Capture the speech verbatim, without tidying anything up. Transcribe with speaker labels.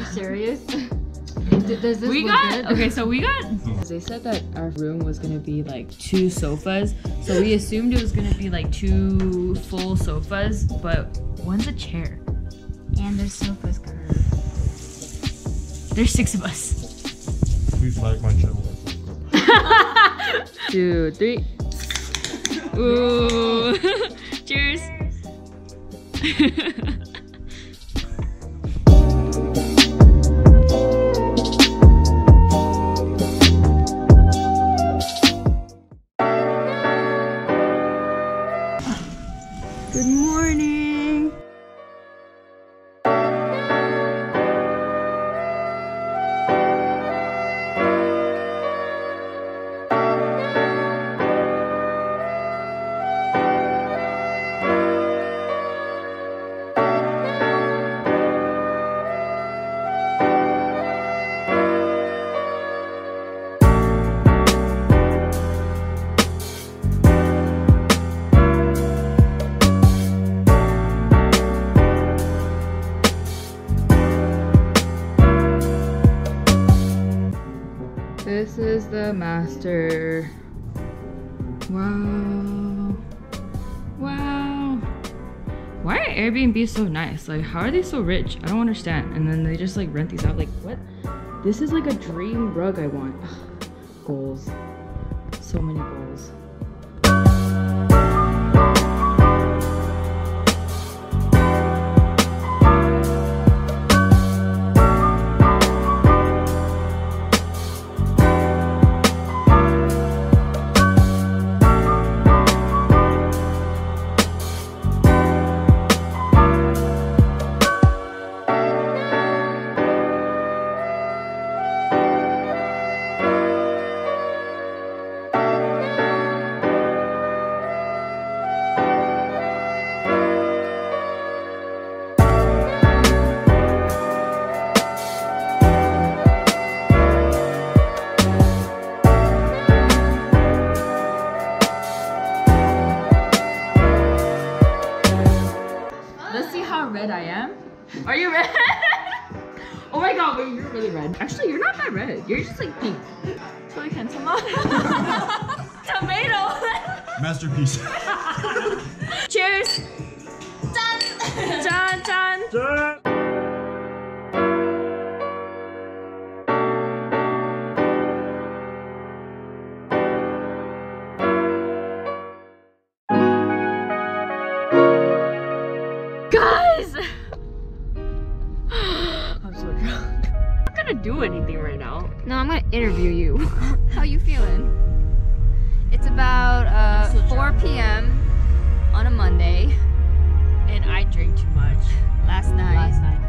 Speaker 1: serious? Does this
Speaker 2: we
Speaker 1: look
Speaker 2: got
Speaker 1: good?
Speaker 2: okay, so we got. They said that our room was gonna be like two sofas, so we assumed it was gonna be like two full sofas, but one's a chair.
Speaker 1: And there's sofas curved.
Speaker 2: There's six of us.
Speaker 3: Please like my channel.
Speaker 2: Two, three. Ooh! Cheers. Good morning. This is the master. Wow. Wow. Why are Airbnb so nice? Like, how are they so rich? I don't understand. And then they just like rent these out. Like, what? This is like a dream rug I want. Ugh. Goals. So many goals. Let's see how red I am. Are you red? Oh my god, wait, you're really red. Actually, you're not that red. You're just like pink. So I can tomato. Tomato.
Speaker 3: Masterpiece.
Speaker 2: Cheers. Done. Done. Done.
Speaker 3: Done.
Speaker 2: Guys! I'm so drunk. I'm not gonna do anything right now.
Speaker 1: No, I'm gonna interview you. How you feeling? It's about uh,
Speaker 2: so
Speaker 1: four p m on a Monday.
Speaker 2: And I drank too much
Speaker 1: Last night.
Speaker 2: last night.